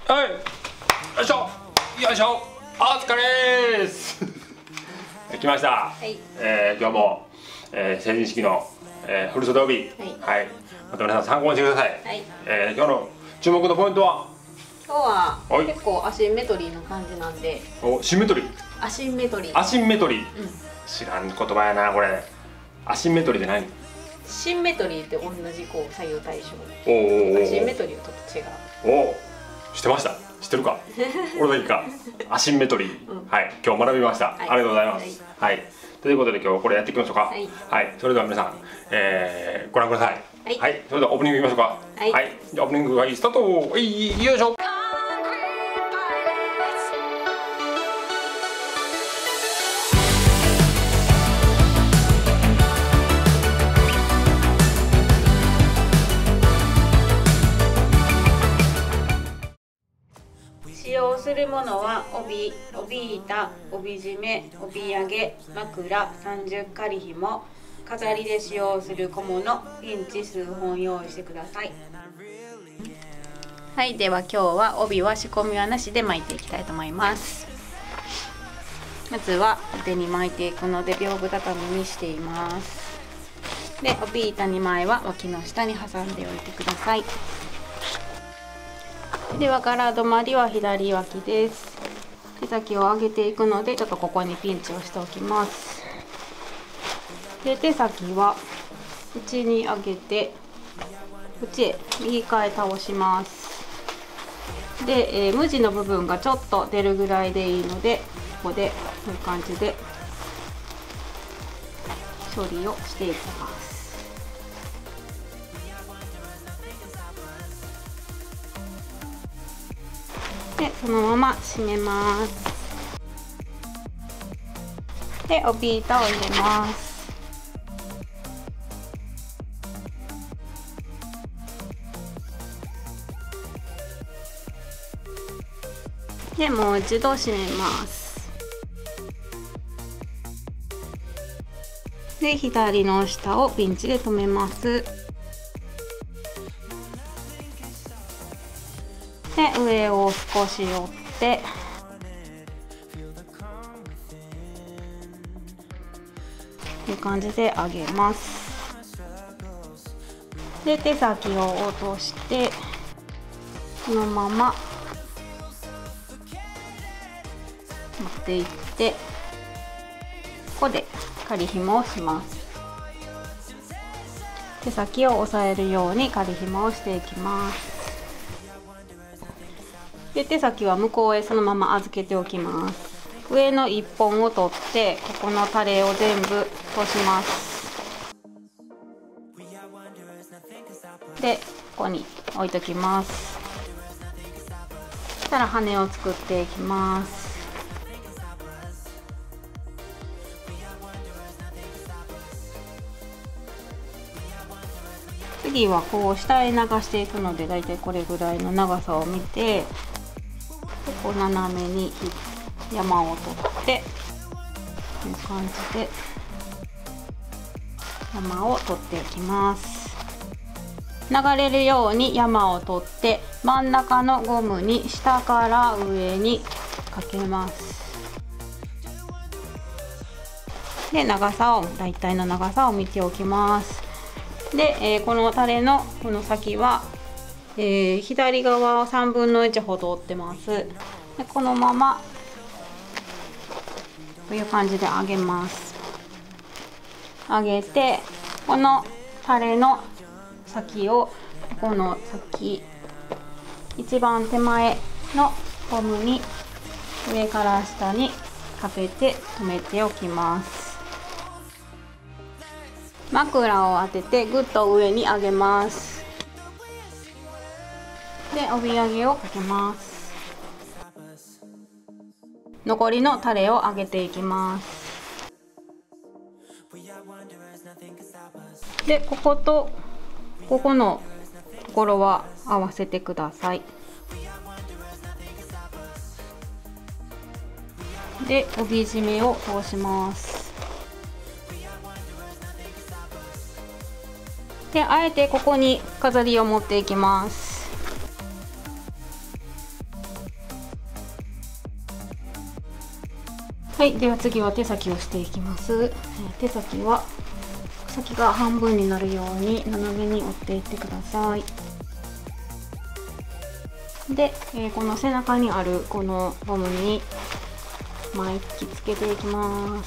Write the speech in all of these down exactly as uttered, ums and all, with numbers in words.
はい、よいしょよいしょ、お疲れーす来ました、はい、えー、今日も、えー、成人式の、えー、振袖帯、はい、はい、また皆さん参考にしてください、はい、えー、今日の注目のポイントは今日は結構アシンメトリーな感じなんで。 お、シンメトリー、 アシンメトリー、 アシンメトリー、うん、知らん言葉やなこれ。アシンメトリーって何？ シンメトリーって同じこう左右対称。 おお。 アシンメトリーはちょっと違う。 おお、知ってました？知ってるか？俺だけか。アシンメトリー、うん、はい、今日学びました、はい、ありがとうございます、はい、はい、ということで今日これやっていきましょうか。はい、はい、それでは皆さん、えー、ご覧ください。はい、はい、それではオープニングいきましょうか。はい、はい、じゃあオープニングがいいスタート。はい、よいしょ。 使用するものは帯、帯板、帯締め、帯揚げ、枕、三十仮紐、飾りで使用する小物、ピンチ数本用意してください。はい、では今日は帯は仕込みはなしで巻いていきたいと思います。まずは手に巻いていくので屏風畳みにしています。で、帯板にまいは脇の下に挟んでおいてください。では柄止まりは左脇です。手先を上げていくのでちょっとここにピンチをしておきます。で、手先は内に上げて内へ右側へ倒します。で、えー、無地の部分がちょっと出るぐらいでいいのでここでこういう感じで処理をしていきます。で、そのまま締めます。で、帯板を入れます。で、もう一度締めます。で、左の下をピンチで留めます。で、上を少し折ってこういう感じで上げます。で、手先を落としてこのまま持っていってここで仮紐をします。手先を押さえるように仮紐をしていきます。で、手先は向こうへそのまま預けておきます。上のいっぽんを取ってここのタレを全部通します。で、ここに置いときます。そしたら羽を作っていきます。次はこう下へ流していくのでだいたいこれぐらいの長さを見てこう斜めに山を取ってこういう感じで山を取っていきます。流れるように山を取って真ん中のゴムに下から上にかけます。で、長さをだいたいの長さを見ておきます。で、えー、このタレのこの先は、えー、左側をさんぶんのいちほど折ってます。で、このままこういう感じで揚げます。揚げてこのタレの先をこの先一番手前のゴムに上から下にかけて留めておきます。枕を当ててぐっと上に上げます。で、帯揚げをかけます。残りのタレを揚げていきます。で、こことここのところは合わせてください。で、帯締めを通します。で、あえてここに飾りを持っていきます。 はい、では次は手先をしていきます。手先は先が半分になるように斜めに折っていってください。で、えー、この背中にあるこのゴムに巻きつけていきます。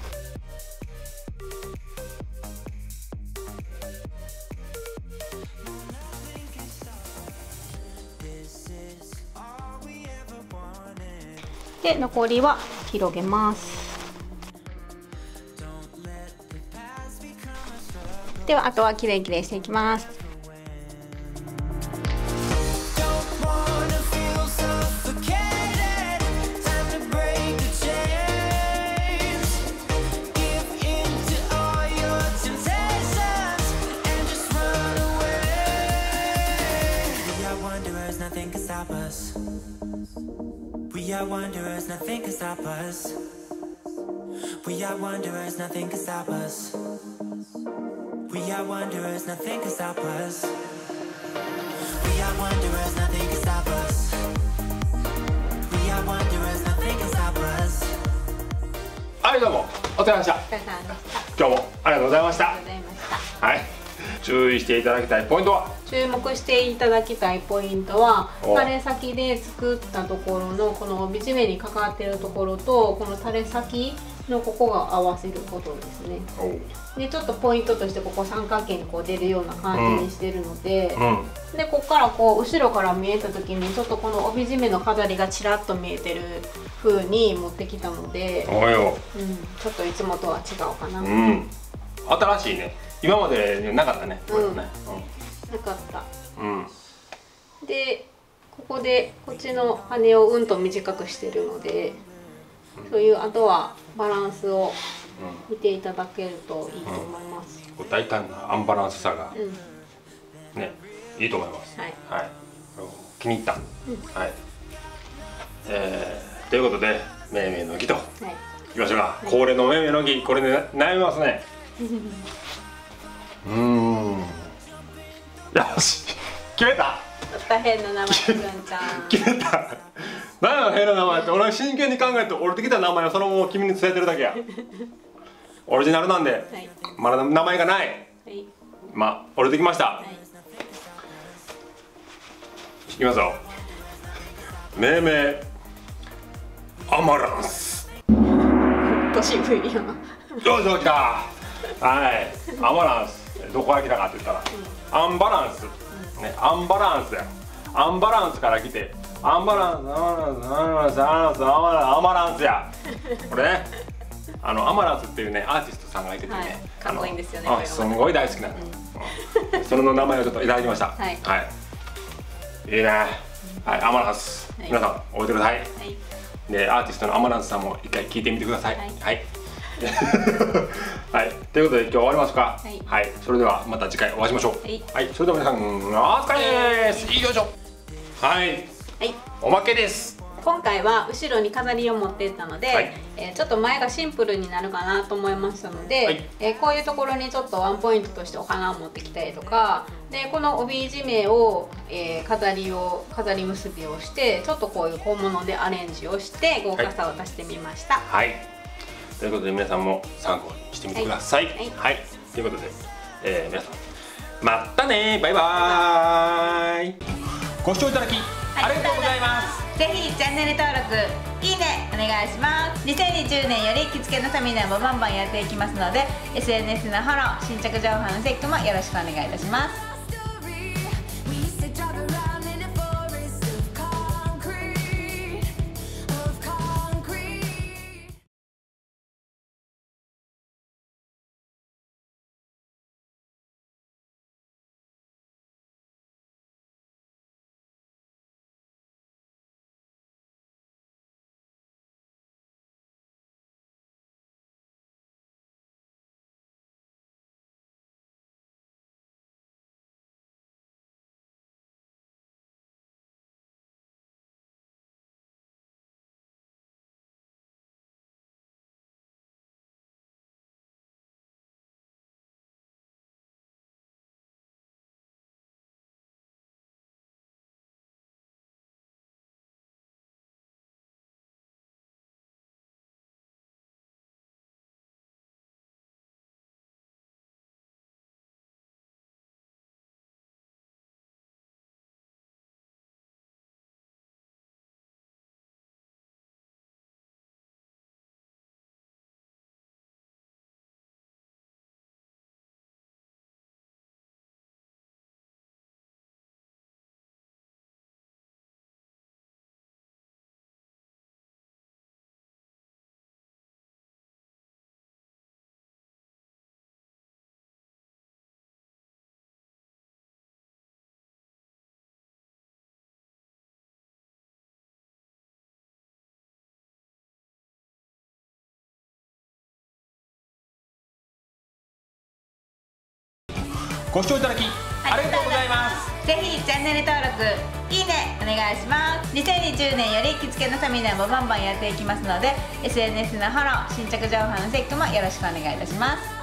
で、残りは広げます。ではあとはきれいきれいしていきます。 We are wanderers, nothing can stop us. We are wanderers, nothing can stop us. We are wanderers, nothing can stop us. We are wanderers, nothing can stop us. We are wanderers, nothing can stop us. はい、どうもお疲れ様でした。今日もありがとうございました。はい。注意していただきたいポイントは、 注目していただきたいポイントは、垂れ先で作ったところのこの帯締めにかかっているところとこの垂れ先のここが合わせることですね。でちょっとポイントとしてここ三角形にこう出るような感じにしてるので、うんうん、でここからこう後ろから見えた時にちょっとこの帯締めの飾りがちらっと見えてる風に持ってきたので、うん、ちょっといつもとは違うかな。うん、 新しいね。今までなかったね。 うん、なかった。うん。で、ここでこっちの羽をうんと短くしてるので、そういうあとはバランスを見ていただけるといいと思います。 うん、大胆なアンバランスさが、うん、ね、いいと思います。はい。はい。気に入った。うん、はい。えー、ということで、めいめいの儀と、はい、いきましょうか。はい、恒例のめいめいの儀、これで、ね、悩みますね。うーん。よし、決めた。 また変な名前するんちゃう。 決めた。何や変な名前って、俺真剣に考えて降りてきた名前をそのまま君に伝えてるだけや。オリジナルなんで、はい、まだ名前がない。はい、まあ降りてきました。はい、いきますよ。命名アマランス。 都市部やな。 よしよしか。はい、アマランス。どこから来たかって言ったら、うん、アンバランス、ね、アンバランスや。アンバランスから来て、アンバランス、アンバランス、アンバランス、アンバランス、アンバランスや。これね、あのアマランスっていうねアーティストさんがいててね、はい、 かっこいいんですよね。 あ、すごい大好きなの。うん、それの名前をちょっといただきました。はい。はい、いいね。はい、アマランス、はい、皆さん覚えてください。はい、で、アーティストのアマランスさんも一回聞いてみてください。はい。はい、はい、ということで今日終わりますか。はい、はい、それではまた次回お会いしましょう。はい、はい、それでは皆さんお疲れです。いいよいしょ。はい、はい、おまけです。 今回は後ろに飾りを持っていったので、はい、えー、ちょっと前がシンプルになるかなと思いましたので、はい、えー、こういうところにちょっとワンポイントとしてお花を持ってきたりとかで、この帯締めを、えー、飾りを飾り結びをしてちょっとこういう小物でアレンジをして豪華さを出してみました。 はい、はい、ということで皆さんも参考にしてみてください。はい、はいはい、ということで、えー、皆さんまたね、バイバーイ。ご視聴いただきありがとうございます。 ぜひチャンネル登録、いいねお願いします。にせんにじゅうねんより着付けのセミナーもバンバンやっていきますので エスエヌエス のフォロー、新着情報のチェックもよろしくお願いいたします。 ご視聴いただきありがとうございます。 ぜひチャンネル登録、いいねお願いします。にせんにじゅうねんより着付けのセミナーもバンバンやっていきますので、 エスエヌエス のフォロー、新着情報のチェックもよろしくお願いいたします。